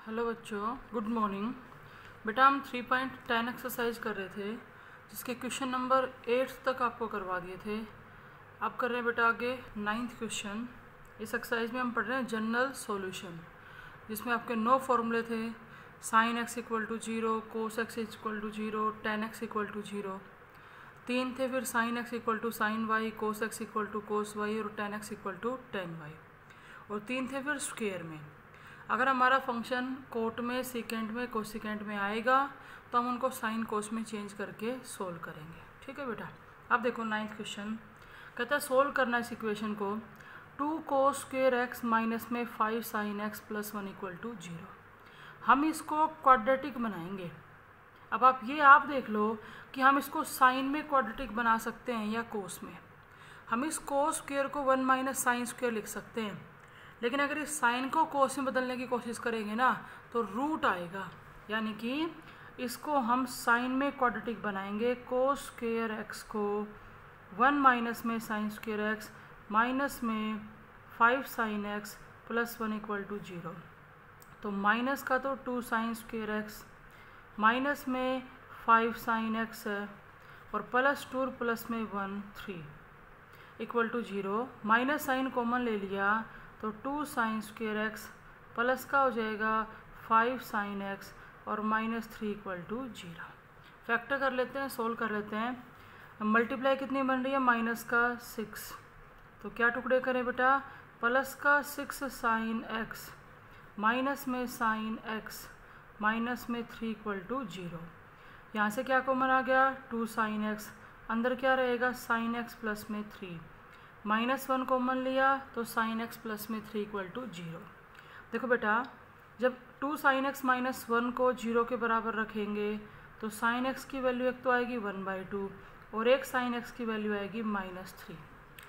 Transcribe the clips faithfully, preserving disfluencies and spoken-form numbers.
Hello बच्चों, good morning. बेटा हम थ्री पॉइंट टेन एक्सरसाइज कर रहे थे जिसके क्वेश्चन नंबर एट तक आपको करवा दिए थे। अब कर रहे हैं बेटा आगे नाइन्थ क्वेश्चन। इस एक्सरसाइज में हम पढ़ रहे हैं जनरल सॉल्यूशन, जिसमें आपके नौ फॉर्मूले थे। Sine x equal to zero, cos x equal to zero, tan x equal to zero. तीन थे फिर sine x equal to sine y, cos x equal to cos y और tan x equal to tan y. और तीन थे फिर square में। अगर हमारा फंक्शन कोट में, सेकेंड में, कोसिकेंट में आएगा तो हम उनको साइन कोस में चेंज करके सोल्व करेंगे। ठीक है बेटा। अब देखो नाइन्थ क्वेश्चन कहता है सोल्व करना इस इक्वेशन को। Two cos square x minus में five sine x plus one equal to zero. हम इसको क्वाड्रेटिक बनाएंगे। अब आप ये आप देख लो कि हम इसको साइन में क्वाड्रेटिक बना सकते हैं या कोस में। हम इस कोस स्क्वेयर को वन माइनस साइन स्क्वेयर लिख सकते हैं, लेकिन अगर इस साइन को कोस में बदलने की कोशिश करेंगे ना तो रूट आएगा, यानी कि इसको हम साइन में क्वाड्रेटिक बनाएंगे। कोस स्क्वेयर एक्स को वन माइनस में साइन स्क्वेयर एक्स माइनस में five sine x plus one equal to zero. तो माइनस का तो two sine square x minus में फाइव साइन एक्स है और प्लस टू प्लस में one three equal to zero. Minus sine common ले लिया तो two sine square x plus का हो जाएगा फाइव साइन एक्स और minus three equal to zero. Factor कर लेते हैं, सोल्व कर लेते हैं। मल्टीप्लाई कितनी बन रही है? माइनस का सिक्स। तो क्या टुकड़े करें बेटा? प्लस का सिक्स साइन एक्स माइनस में साइन एक्स माइनस में थ्री इक्वल टू जीरो। यहाँ से क्या कॉमन आ गया? Two sine x. अंदर क्या रहेगा? साइन एक्स प्लस में थ्री। माइनस वन कॉमन लिया तो साइन एक्स प्लस में थ्री इक्वल टू जीरो। देखो बेटा, जब two sine x minus one को जीरो के बराबर रखेंगे तो साइन एक्स की वैल्यू एक तो आएगी वन बाई टू और एक साइन एक्स की वैल्यू आएगी माइनस थ्री।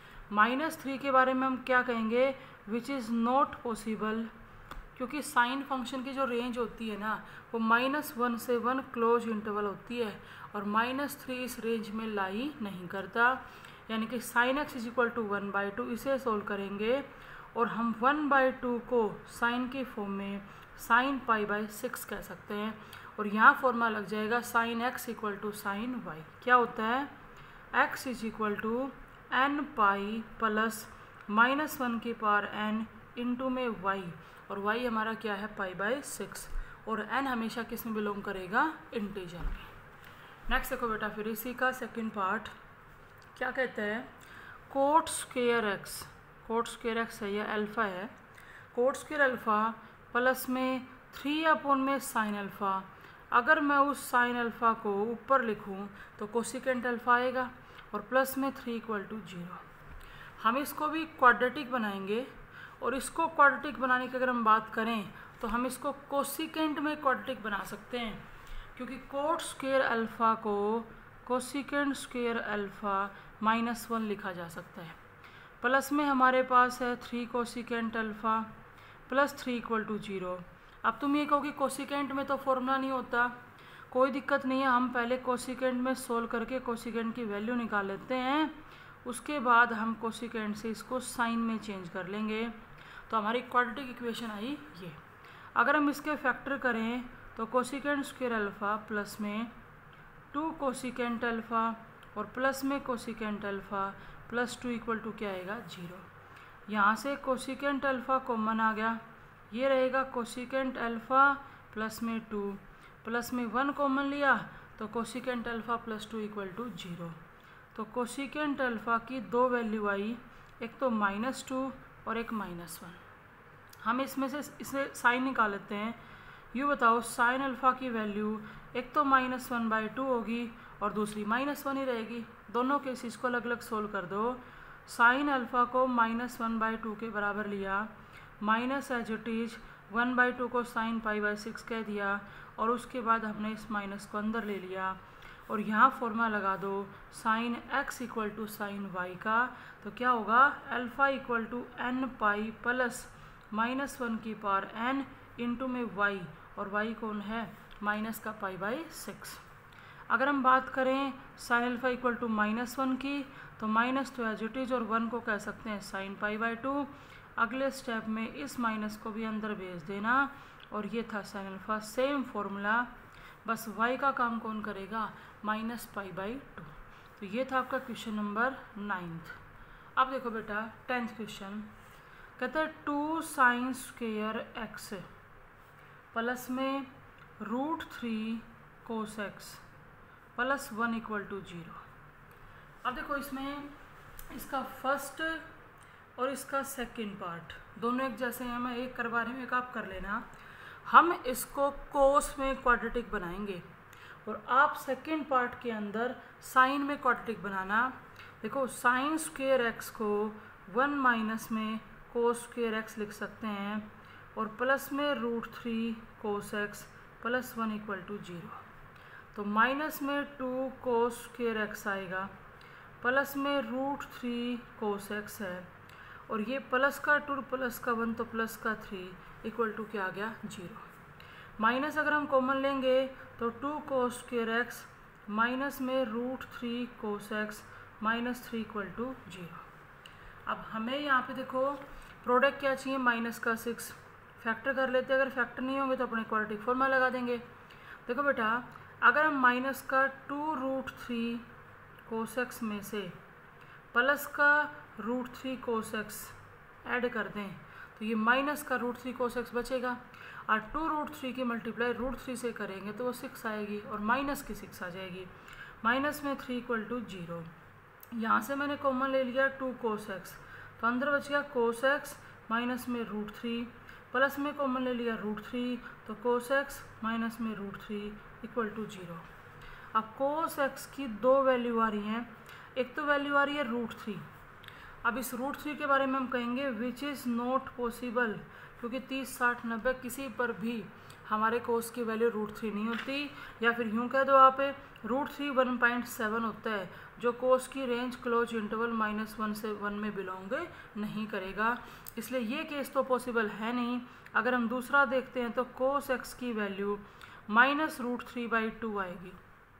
माइनस थ्री के बारे में हम क्या कहेंगे? विच इज़ नॉट पॉसिबल, क्योंकि साइन फंक्शन की जो रेंज होती है ना वो माइनस वन से वन क्लोज इंटरवल होती है और माइनस थ्री इस रेंज में लाई नहीं करता। यानी कि sine x is equal to one by two, इसे सोल्व करेंगे और हम वन बाई टू को साइन के फॉर्म में साइन पाई बाई सिक्स कह सकते हैं और यहाँ फॉर्मूला लग जाएगा sine x equal to sine y. क्या होता है? X is equal to n pi plus minus one की पावर एन इंटू में वाई, और वाई हमारा क्या है? Pi by six. और एन हमेशा किस में बिलोंग करेगा? इंटीजर में। नेक्स्ट देखो बेटा, फिर इसी का सेकेंड पार्ट क्या कहते हैं? Cot square x, cot square x है या अल्फ़ा है, कोट स्क्वेयर अल्फ़ा प्लस में थ्री अपॉन में साइन अल्फ़ा। अगर मैं उस साइन अल्फ़ा को ऊपर लिखूं तो कोसिकेंट अल्फ़ा आएगा और प्लस में थ्री इक्वल टू जीरो। हम इसको भी क्वाड्रेटिक बनाएंगे और इसको क्वाड्रेटिक बनाने की अगर हम बात करें तो हम इसको कोसिकेंट में क्वाड्रेटिक बना सकते हैं, क्योंकि कोट स्क्वेयर अल्फ़ा को cosecant square alpha minus one लिखा जा सकता है। प्लस में हमारे पास है three cosecant alpha plus three equal to zero. अब तुम ये कहोगे कोसिकेंट में तो फॉर्मूला नहीं होता, कोई दिक्कत नहीं है, हम पहले कोसिकेंट में सोल्व करके कोसिकेंट की वैल्यू निकाल लेते हैं, उसके बाद हम कोसिकेंट से इसको साइन में चेंज कर लेंगे। तो हमारी क्वाड्रेटिक इक्वेशन आई ये। अगर हम इसके फैक्टर करें तो कोसिकेंट स्क्वेयर अल्फ़ा प्लस में टू कोसिकेंट अल्फ़ा और प्लस में cosecant alpha plus two equal to क्या आएगा? जीरो। यहाँ से कोसिकेंट अल्फ़ा कॉमन आ गया, ये रहेगा कोसिकेंट अल्फ़ा प्लस में टू प्लस में वन कॉमन लिया तो cosecant alpha plus two equal to zero. तो कोसिकेंट अल्फ़ा की दो वैल्यू आई, एक तो माइनस टू और एक माइनस वन। हम इसमें से इसे साइन निकाल लेते हैं। यूँ बताओ, साइन अल्फ़ा की वैल्यू एक तो माइनस वन बाई टू होगी और दूसरी माइनस वन ही रहेगी। दोनों केसेस को अलग अलग सोल्व कर दो। साइन अल्फ़ा को माइनस वन बाई टू के बराबर लिया, minus as it is one by two को साइन पाई बाई सिक्स कह दिया और उसके बाद हमने इस माइनस को अंदर ले लिया और यहाँ फॉर्मूला लगा दो sine x equal to sine y का। तो क्या होगा? Alpha equal to n pi plus minus one की पावर एन इंटू में वाई, और वाई कौन है? माइनस का पाई बाई सिक्स। अगर हम बात करें sine alpha equal to minus one की तो minus two as it is और वन को कह सकते हैं साइन पाई बाई टू। अगले स्टेप में इस माइनस को भी अंदर भेज देना और ये था साइन अल्फा, सेम फॉर्मूला, बस y का काम कौन करेगा, माइनस पाई बाई टू। तो ये था आपका क्वेश्चन नंबर नाइन्थ। अब देखो बेटा टेंथ क्वेश्चन, कहते हैं two sine square x plus में root three cos x plus one equal to zero. अब देखो इसमें इसका फर्स्ट और इसका सेकंड पार्ट दोनों एक जैसे हैं, मैं एक करवा रही हूँ, एक आप कर लेना। हम इसको कोस में क्वाड्रेटिक बनाएंगे और आप सेकंड पार्ट के अंदर साइन में क्वाड्रेटिक बनाना। देखो साइन स्क्वेयर एक्स को वन माइनस में कोस स्क्वेयर एक्स लिख सकते हैं और प्लस में root three cos x plus one equal to zero. तो माइनस में टू कोस स्क्वेयर एक्स आएगा, प्लस में रूट थ्री कोस एक्स है, और ये प्लस का टू प्लस का वन तो प्लस का थ्री इक्वल टू क्या आ गया, जीरो। माइनस अगर हम कॉमन लेंगे तो two cos square x minus में root three cos x minus three equal to zero. अब हमें यहाँ पे देखो प्रोडक्ट क्या चाहिए, माइनस का सिक्स, फैक्टर कर लेते हैं। अगर फैक्टर नहीं होंगे तो अपने क्वाड्रेटिक फॉर्मूला लगा देंगे। देखो बेटा अगर हम माइनस का two root three cos x में से प्लस का root three cos x add कर दें तो ये माइनस का रूट थ्री कोस एक्स बचेगा, और टू रूट थ्री की मल्टीप्लाई रूट थ्री से करेंगे तो वो सिक्स आएगी और माइनस की सिक्स आ जाएगी। माइनस में थ्री इक्वल टू जीरो। यहाँ से मैंने कॉमन ले लिया टू कोस एक्स, तो अंदर बच गया कोस एक्स माइनस में रूट थ्री, प्लस में कॉमन ले लिया रूट थ्री, तो कोस एक्स माइनस में root three equal to zero. अब कोस एक्स की दो वैल्यू आ रही हैं, एक तो वैल्यू आ रही है रूट थ्री। अब इस रूट थ्री के बारे में हम कहेंगे विच इज़ नॉट पॉसिबल, क्योंकि तीस साठ नब्बे किसी पर भी हमारे कोस की वैल्यू रूट थ्री नहीं होती, या फिर यूँ कह दो आप root three one point seven होता है, जो कोस की range close interval minus one से वन में बिलोंग नहीं करेगा, इसलिए ये केस तो पॉसिबल है नहीं। अगर हम दूसरा देखते हैं तो कोस एक्स की value minus root three by two आएगी।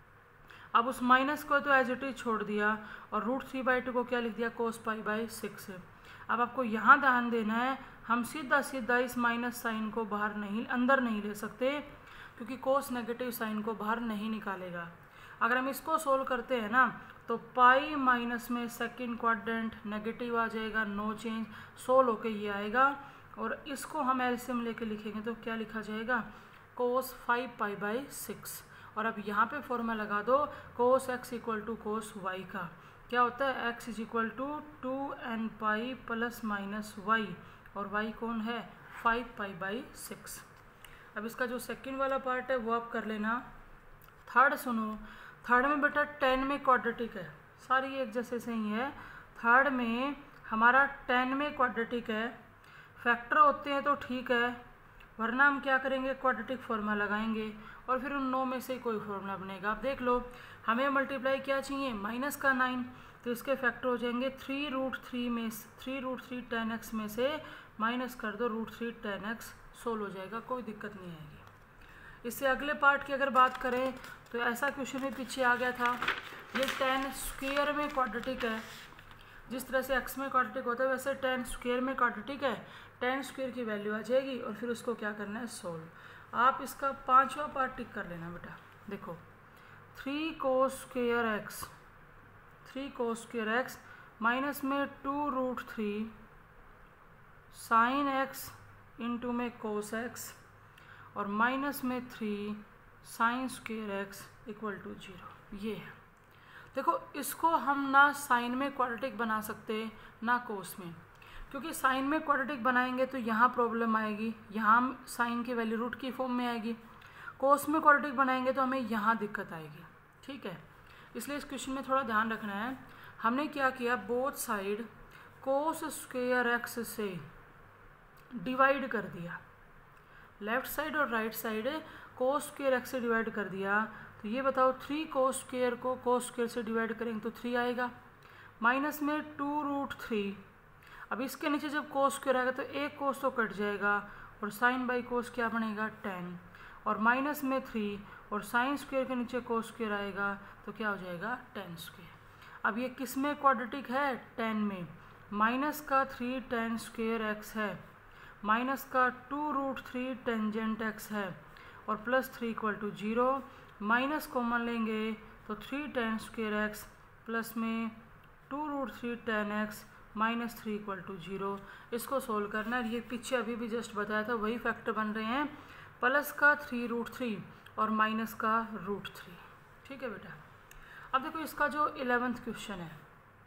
अब उस माइनस को तो एज इट इज छोड़ दिया और रूट थ्री बाई टू को क्या लिख दिया, कोस पाई बाई सिक्स। अब आपको यहाँ ध्यान देना है, हम सीधा सीधा इस माइनस साइन को बाहर नहीं अंदर नहीं ले सकते, क्योंकि कोस नेगेटिव साइन को बाहर नहीं निकालेगा। अगर हम इसको सोल्व करते हैं ना तो पाई माइनस में सेकंड क्वाड्रेंट नेगेटिव आ जाएगा, नो चेंज, सोल्व होके ये आएगा, और इसको हम एलसीएम लेके लिखेंगे तो क्या लिखा जाएगा, cos five pi by six. और अब यहाँ पे फॉर्मूला लगा दो cos x equal to cos y का, क्या होता है x is equal to two n pi plus minus y, और वाई कौन है, फाइव पाई बाई सिक्स। अब इसका जो सेकंड वाला पार्ट है वो आप कर लेना। थर्ड सुनो, थर्ड में बेटा टेन में क्वाड्रेटिक है, सारी एक जैसे से ही है। थर्ड में हमारा टेन में क्वाड्रेटिक है, फैक्टर होते हैं तो ठीक है, वरना हम क्या करेंगे, क्वाड्रेटिक फॉर्मूला लगाएंगे और फिर उन नौ में से कोई फॉर्मूला बनेगा। आप देख लो, हमें मल्टीप्लाई क्या चाहिए, माइनस का नाइन, तो इसके फैक्टर हो जाएंगे थ्री रूट थ्री में three root three tan x में से माइनस कर दो root three tan x, solve हो जाएगा, कोई दिक्कत नहीं आएगी। इससे अगले पार्ट की अगर बात करें तो ऐसा क्वेश्चन भी पीछे आ गया था, ये टेन स्क्वेयर में क्वाड्रेटिक है। जिस तरह से एक्स में क्वाड्रेटिक होता है वैसे टेन स्क्वेयर में क्वाड्रेटिक है, टेन स्क्वेयर की वैल्यू आ जाएगी और फिर उसको क्या करना है, सोल्व। आप इसका पांचवा पार्ट टिक कर लेना बेटा। देखो three cos square x, three cos square x minus में two root three sine x into में कोस एक्स और माइनस में three sine square x equal to zero. ये है, देखो इसको हम ना साइन में क्वाड्रेटिक बना सकते ना कोस में, क्योंकि साइन में क्वाड्रेटिक बनाएंगे तो यहाँ प्रॉब्लम आएगी, यहाँ साइन की वैल्यू रूट की फॉर्म में आएगी। कोस में क्वाड्रेटिक बनाएंगे तो हमें यहाँ दिक्कत आएगी, ठीक है। इसलिए इस क्वेश्चन में थोड़ा ध्यान रखना है। हमने क्या किया, both side cos square x से डिवाइड कर दिया, लेफ्ट साइड और right side cos square x से डिवाइड कर दिया। तो ये बताओ थ्री कोस स्क्वेयर को कोस स्क्वेयर से डिवाइड करेंगे तो थ्री आएगा, माइनस में टू रूट थ्री। अब इसके नीचे जब कोस स्क्वेयर आएगा तो एक कोस तो कट जाएगा और साइन बाई कोस क्या बनेगा, टेन, और माइनस में थ्री और साइन स्क्वेयर के नीचे कोस स्क्वेयर आएगा तो क्या हो जाएगा, टेन स्क्वेयर। अब ये किस में क्वाड्रेटिक है, टेन में। माइनस का थ्री टेन स्क्वेयर एक्स है, माइनस का two root three tangent x है और plus three equal to zero, minus common लेंगे तो three tan square x plus में two root three tan x minus three equal to zero. इसको solve करना है। ये पीछे अभी भी जस्ट बताया था वही फैक्टर बन रहे हैं, प्लस का थ्री रूट थ्री और माइनस का रूट थ्री। ठीक है बेटा। अब देखो इसका जो इलेवेंथ क्वेश्चन है,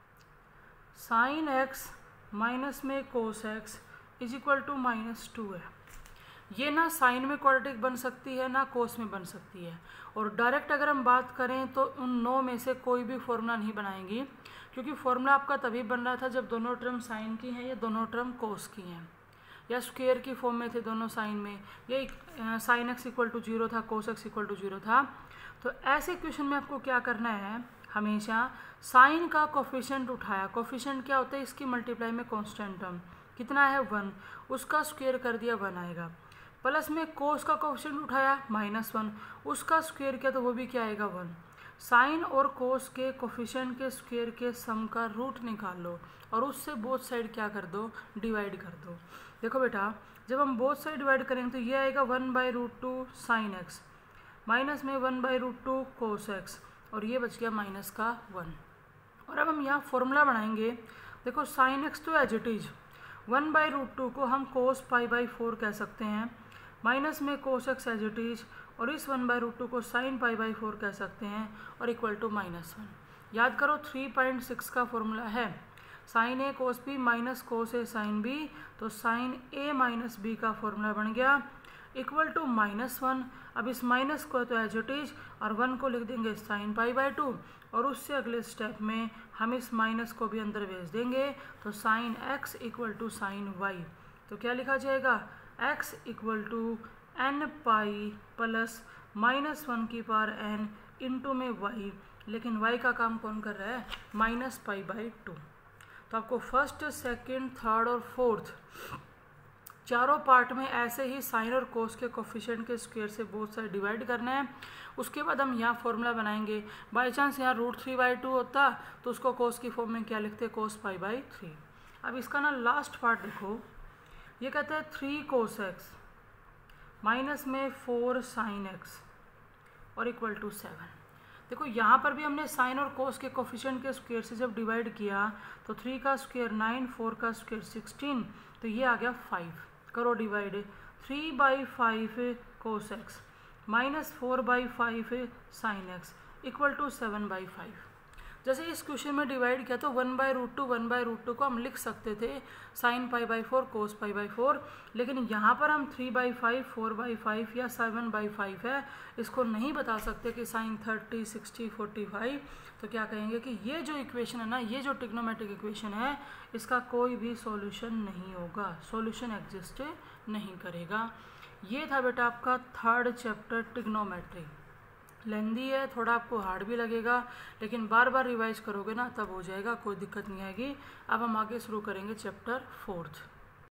साइन एक्स माइनस में cos x is equal to minus two है। ये ना साइन में क्वाड्रेटिक बन सकती है ना कोस में बन सकती है, और डायरेक्ट अगर हम बात करें तो उन नौ में से कोई भी फॉर्मूला नहीं बनाएंगी, क्योंकि फॉर्मूला आपका तभी बन रहा था जब दोनों टर्म साइन की हैं या दोनों टर्म कोस की हैं, या स्क्वेयर की फॉर्म में थे दोनों साइन में, ये sine x equal to zero था, cos x equal to zero था। तो ऐसे क्वेश्चन में आपको क्या करना है, हमेशा साइन का कोफिशिएंट उठाया। कोफिशिएंट क्या होता है, इसकी मल्टीप्लाई में कांस्टेंट टर्म कितना है वन, उसका स्क्वायर कर दिया वन आएगा। प्लस में कोस का कोफिशिएंट उठाया माइनस वन, उसका स्क्वायर किया तो वो भी क्या आएगा वन। साइन और कोस के कोफिशिएंट के स्क्वायर के सम का रूट निकाल लो और उससे बोथ साइड क्या कर दो, डिवाइड कर दो। देखो बेटा, जब हम बोथ साइड डिवाइड करेंगे तो ये आएगा one by root two sine x minus में one by root two cos x, और ये बच गया माइनस का वन। और अब हम यहाँ फॉर्मूला बनाएंगे। देखो साइन एक्स तो as it is, one by root two को हम कोस पाई बाई फोर कह सकते हैं, माइनस में cos x as it is, और इस वन बाई रूट टू को साइन पाई बाई फोर कह सकते हैं, और इक्वल टू माइनस वन। याद करो थ्री पॉइंट सिक्स का फॉर्मूला है, sine A cos B minus cos A sine B, तो साइन ए माइनस बी का फॉर्मूला बन गया इक्वल टू माइनस वन। अब इस माइनस को तो एज इट इज और वन को लिख देंगे साइन पाई बाई टू, और उससे अगले स्टेप में हम इस माइनस को भी अंदर भेज देंगे, तो sine x equal to sine y. तो क्या लिखा जाएगा, x equal to n pi plus minus one की पावर एन इंटू में वाई, लेकिन वाई का काम कौन कर रहा है, माइनस पाई बाई टू। तो आपको फर्स्ट सेकंड थर्ड और फोर्थ चारों पार्ट में ऐसे ही साइन और कोस के कोफिशिएंट के स्क्वायर से बोथ साइड डिवाइड करना है। उसके बाद हम यहाँ फॉर्मूला बनाएंगे। बाई चांस यहाँ रूट थ्री बाई टू होता तो उसको कोस की फॉर्म में क्या लिखते, कोस पाई बाई थ्री। अब इसका ना लास्ट पार्ट देखो, ये कहता है थ्री कोस एक्स माइनस में फोर साइन एक्स और इक्वल टू सेवन। देखो यहाँ पर भी हमने साइन और कोस के कोफिशिएंट के स्क्वायर से जब डिवाइड किया तो थ्री का स्क्वायर नाइन, फोर का स्क्वायर सिक्सटीन, तो ये आ गया फाइव। करो divide, three by five cos x minus four by five sine x equal to seven by five. जैसे इस क्वेश्चन में डिवाइड किया तो one by root two one by root two को हम लिख सकते थे sine pi by four cos pi by four, लेकिन यहाँ पर हम three by five four by five या सेवन बाई फाइव है, इसको नहीं बता सकते कि sine thirty sixty forty five. तो क्या कहेंगे कि ये जो इक्वेशन है ना, ये जो ट्रिग्नोमेट्रिक इक्वेशन है, इसका कोई भी सॉल्यूशन नहीं होगा, सॉल्यूशन एग्जिस्ट नहीं करेगा। ये था बेटा आपका थर्ड चैप्टर ट्रिग्नोमेट्री। लेंदी है, थोड़ा आपको हार्ड भी लगेगा, लेकिन बार बार रिवाइज करोगे ना तब हो जाएगा, कोई दिक्कत नहीं आएगी। अब हम आगे शुरू करेंगे चैप्टर फोर्थ।